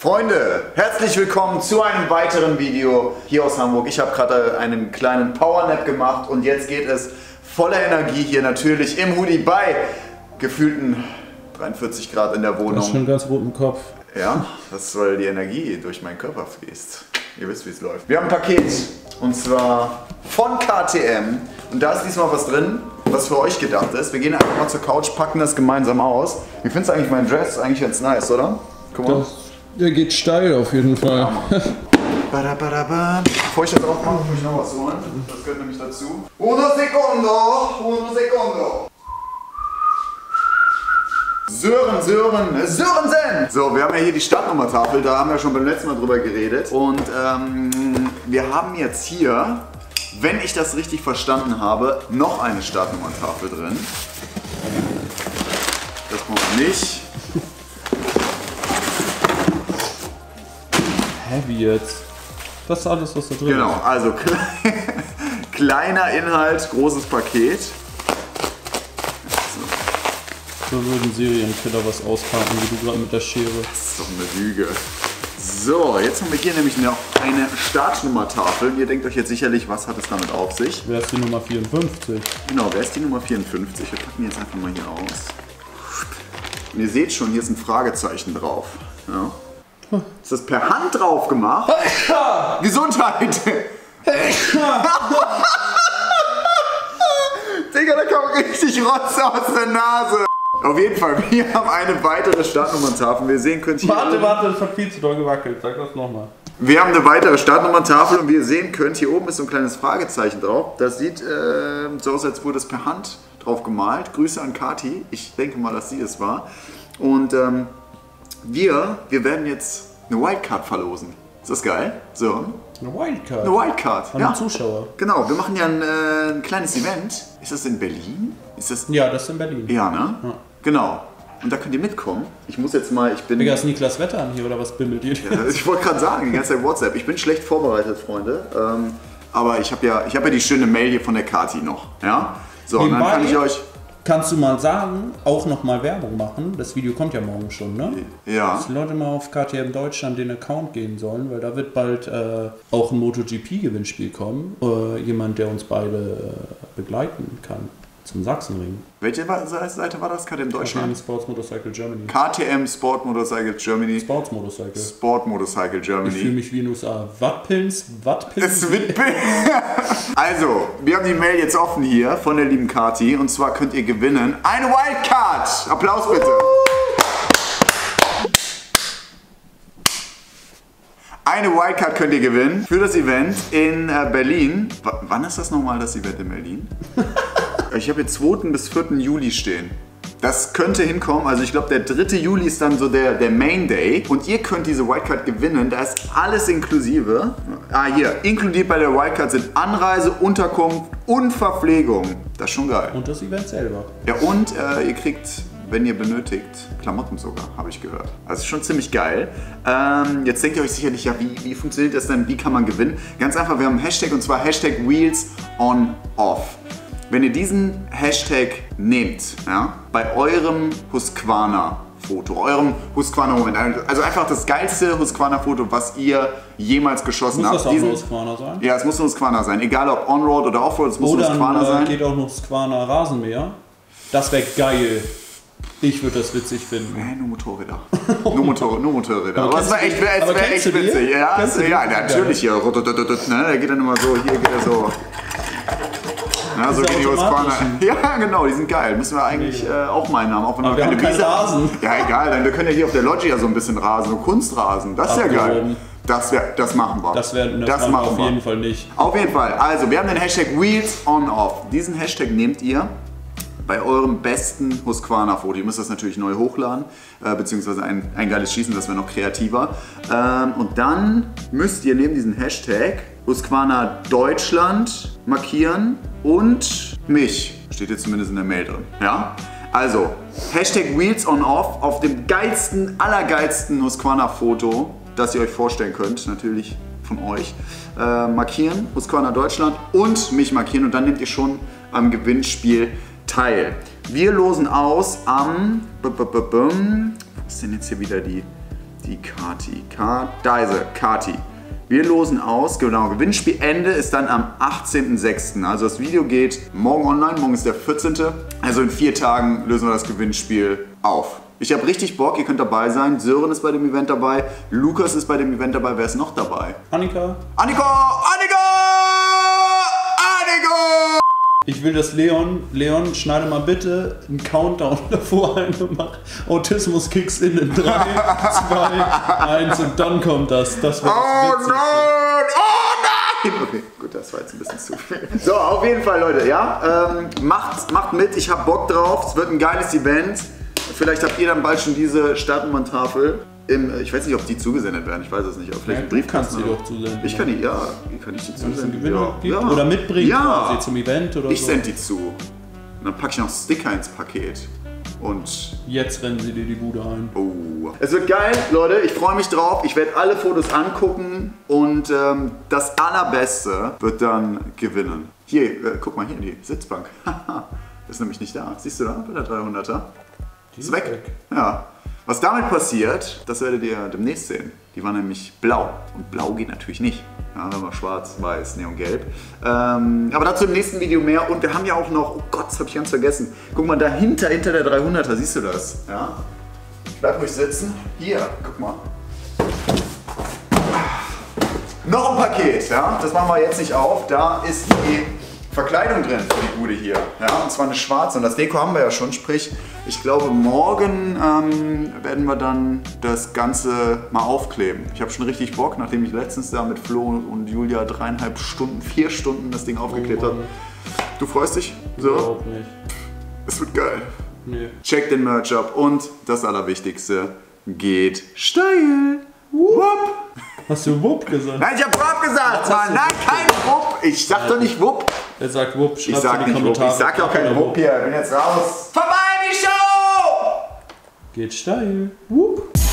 Freunde, herzlich willkommen zu einem weiteren Video hier aus Hamburg. Ich habe gerade einen kleinen Powernap gemacht und jetzt geht es voller Energie hier natürlich im Hoodie bei gefühlten 43 Grad in der Wohnung. Das ist schon ganz rot im Kopf. Ja, das ist, weil die Energie durch meinen Körper fließt. Ihr wisst, wie es läuft. Wir haben ein Paket und zwar von KTM und da ist diesmal was drin, was für euch gedacht ist. Wir gehen einfach mal zur Couch, packen das gemeinsam aus. Wie findest du eigentlich meinen Dress? Eigentlich ganz nice, oder? Guck mal. Der geht steil auf jeden Fall. Bevor ich das aufmache, muss ich noch was holen. Das gehört nämlich dazu. Uno secondo. Sörensen! So, wir haben ja hier die Startnummertafel, da haben wir schon beim letzten Mal drüber geredet. Und wir haben jetzt hier, wenn ich das richtig verstanden habe, noch eine Startnummertafel drin. Das brauchen wir nicht. Heavy jetzt. Das ist alles, was da drin ist. Genau, also kleiner Inhalt, großes Paket. So würden Serienkiller was auspacken, wie du gerade mit der Schere. Das ist doch eine Lüge. So, jetzt haben wir hier nämlich noch eine Startnummertafel. Ihr denkt euch jetzt sicherlich, was hat es damit auf sich? Wer ist die Nummer 54? Genau, wer ist die Nummer 54? Wir packen die jetzt einfach mal hier aus. Und ihr seht schon, hier ist ein Fragezeichen drauf. Ja. Ist das per Hand drauf gemacht? Gesundheit! Digga, da kommt richtig Rotz aus der Nase. Auf jeden Fall, wir haben eine weitere Startnummertafel. Wir sehen könnt hier. Warte, das hat viel zu doll gewackelt. Sag das nochmal. Wir haben eine weitere Startnummertafel und wie ihr sehen könnt, hier oben ist so ein kleines Fragezeichen drauf. Das sieht so aus, als wurde es per Hand drauf gemalt. Grüße an Kati. Ich denke mal, dass sie es war. Und wir werden jetzt eine Wildcard verlosen. Ist das geil? So. Eine Wildcard? Eine Wildcard, an ja. Zuschauer. Genau, wir machen ja ein kleines Event. Ist das in Berlin? Ist das? Ja, das ist in Berlin. Ja, ne? Ja. Genau. Und da könnt ihr mitkommen. Ich muss jetzt mal, Digga, ist Niklas Wetter an hier oder was bimmelt ihr? Ja, ich wollte gerade sagen, die ganze Zeit WhatsApp. Ich bin schlecht vorbereitet, Freunde. Aber ich hab ja die schöne Mail hier von der Kati noch. Ja? So, und dann kann ich euch... Kannst du mal sagen, auch nochmal Werbung machen? Das Video kommt ja morgen schon, ne? Ja. Dass die Leute mal auf KTM Deutschland den Account gehen sollen, weil da wird bald auch ein MotoGP-Gewinnspiel kommen. Jemand, der uns beide begleiten kann zum Sachsenring. Welche Seite war das? KTM Deutschland? KTM Sports Motorcycle Germany. KTM Sport Motorcycle Germany. Sports Motorcycle. Sport Motorcycle Germany. Ich fühle mich wie in den USA. Wattpins? Also, wir haben die Mail jetzt offen hier von der lieben Kati und zwar könnt ihr gewinnen eine Wildcard. Applaus bitte. Eine Wildcard könnt ihr gewinnen für das Event in Berlin. Wann ist das nochmal, das Event in Berlin? Ich habe jetzt 2. bis 4. Juli stehen. Das könnte hinkommen, also ich glaube der 3. Juli ist dann so der Main Day und ihr könnt diese Wildcard gewinnen, da ist alles inklusive. Hier, inkludiert bei der Wildcard sind Anreise, Unterkunft und Verpflegung. Das ist schon geil. Und das Event selber. Ja und ihr kriegt, wenn ihr benötigt, Klamotten sogar, habe ich gehört. Also schon ziemlich geil. Jetzt denkt ihr euch sicherlich, ja wie funktioniert das denn, wie kann man gewinnen? Ganz einfach, wir haben einen Hashtag und zwar Hashtag WheelsOnOff. Wenn ihr diesen Hashtag nehmt, ja, bei eurem Husqvarna-Foto, eurem Husqvarna-Moment, also einfach das geilste Husqvarna-Foto, was ihr jemals geschossen habt. Muss das auch ein Husqvarna sein? Ja, es muss ein Husqvarna sein. Egal ob On-Road oder Off-Road, es muss ein Husqvarna sein. Geht auch ein Husqvarna Rasenmäher. Das wäre geil. Ich würde das witzig finden. Nur Motorräder. nur Motorräder. Aber es wäre echt witzig. Ja, natürlich hier. Der geht dann immer so, hier geht er so. Ja, so gehen die Husqvarna. Ja, genau, die sind geil. Müssen wir eigentlich auch mal haben. Auch wenn wir keine Wiese Rasen. Ja, egal, dann wir können ja hier auf der Loggia so ein bisschen rasen, so Kunstrasen. Das ist ja geil. Das machen wir. Das machen wir auf jeden Fall nicht. Auf jeden Fall. Also, wir haben den Hashtag WheelsOnOff. Diesen Hashtag nehmt ihr bei eurem besten Husqvarna-Foto. Ihr müsst das natürlich neu hochladen, beziehungsweise ein geiles Schießen, das wäre noch kreativer. Und dann müsst ihr neben diesen Hashtag Husqvarna Deutschland markieren und mich. Steht jetzt zumindest in der Mail drin. Ja? Also, Hashtag WheelsOnOff auf dem geilsten, allergeilsten Husqvarna-Foto, das ihr euch vorstellen könnt, natürlich von euch, markieren, Husqvarna Deutschland und mich markieren und dann nehmt ihr schon am Gewinnspiel teil. Wir losen aus am... Wo ist denn jetzt hier wieder die die Kati? Da ist sie, Kati. Wir losen aus, genau, Gewinnspielende ist dann am 18.06. Also das Video geht morgen online, morgen ist der 14. Also in 4 Tagen lösen wir das Gewinnspiel auf. Ich habe richtig Bock, ihr könnt dabei sein. Sören ist bei dem Event dabei, Lukas ist bei dem Event dabei. Wer ist noch dabei? Annika. Annika! Ich will, dass Leon, schneide mal bitte einen Countdown davor ein und mach Autismus Kicks in 3, 2, 1 und dann kommt das. Das wird das Witzigste. Okay, gut, das war jetzt ein bisschen zu viel. So, auf jeden Fall, Leute, ja, macht mit, ich hab Bock drauf, es wird ein geiles Event. Vielleicht habt ihr dann bald schon diese Startnummern-Tafel. Ich weiß nicht, ob die zugesendet werden, ich weiß es nicht. Aber vielleicht ja, du kannst die doch zusenden. Ich kann die, ja, wie kann ich die zusenden? Ja. Oder mitbringen quasi zum Event oder ich so. sende die zu. Und dann packe ich noch Sticker ins Paket. Und jetzt rennen sie dir die Bude ein. Oh. Es wird geil, Leute, ich freue mich drauf. Ich werde alle Fotos angucken und das Allerbeste wird dann gewinnen. Hier, guck mal hier, die Sitzbank. Ist nämlich nicht da. Siehst du da bei der 300er? Die ist weg. Ja. Was damit passiert, das werdet ihr demnächst sehen. Die war nämlich blau. Und blau geht natürlich nicht. Ja, wenn wir schwarz, weiß, neongelb. Aber dazu im nächsten Video mehr. Und wir haben ja auch noch, oh Gott, das habe ich ganz vergessen. Guck mal, dahinter, hinter der 300er, siehst du das? Ja? Bleib ruhig sitzen. Hier, guck mal. Noch ein Paket, ja? Das machen wir jetzt nicht auf. Da ist die Verkleidung drin für die Bude hier. Ja? Und zwar eine schwarze. Und das Deko haben wir ja schon. Sprich, ich glaube, morgen werden wir dann das Ganze mal aufkleben. Ich habe schon richtig Bock, nachdem ich letztens da mit Flo und Julia 3,5 Stunden, 4 Stunden das Ding aufgeklebt habe. Du freust dich? So? Überhaupt nicht. Es wird geil. Nee. Checkt den Merch ab und das Allerwichtigste, geht steil. Wupp. Hast du Wupp gesagt? Nein, ich hab Wupp gesagt, Mann. Nein, kein Wupp. Ich sag doch nicht Wupp. Er sagt Wupp. Ich sag nicht Wupp. Ich sag auch kein Wupp hier. Ich bin jetzt raus. Vorbei, die Show! Geht steil. Wupp.